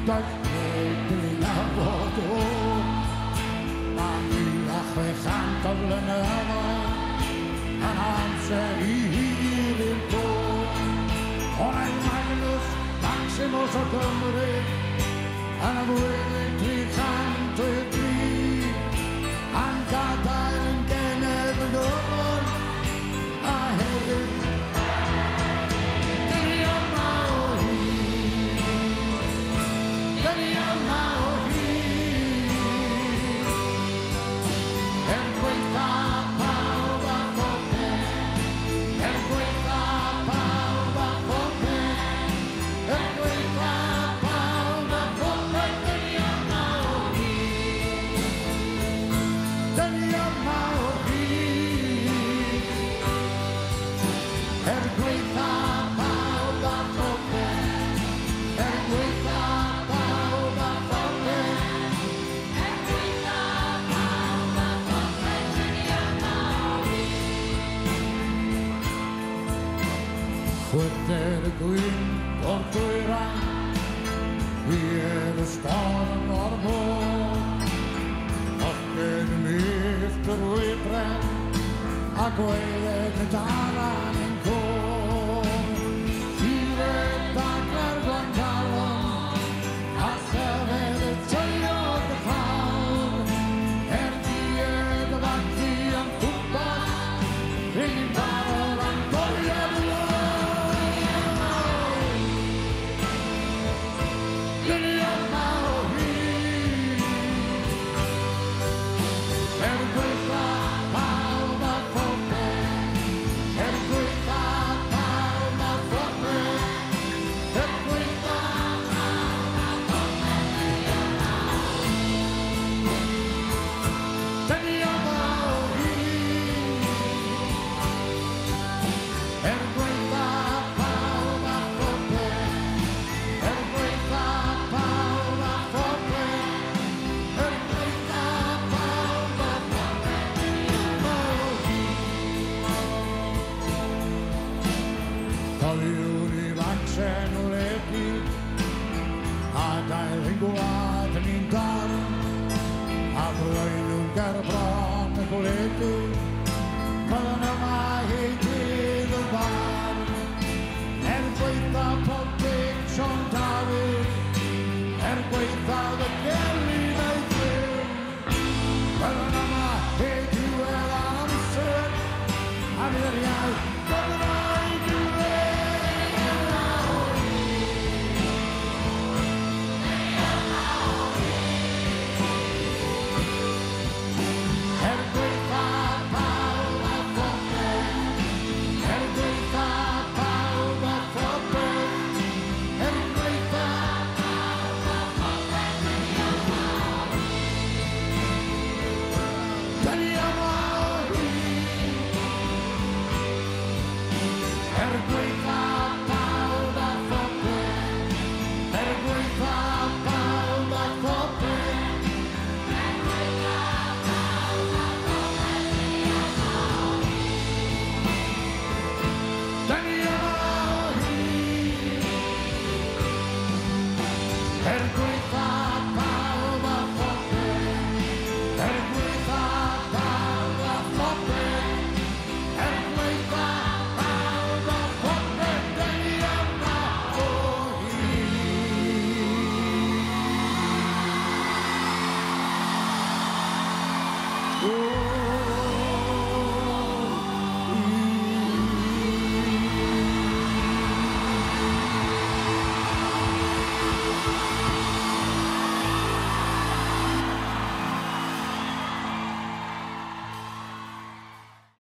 dat ik lavoro, ma mi la frecanta blenava, ananze irilto, ora il magnus maximus ocumere, anabuele tri canto e tri, ancata in genedor, ahead. Fuerte Queen tortura i de staden Arbor och en mister utbränn a quelle gitaran in kor Tire takar guantalon a servere tøyo de faun die de vanti an kuppas in barolan kolja Per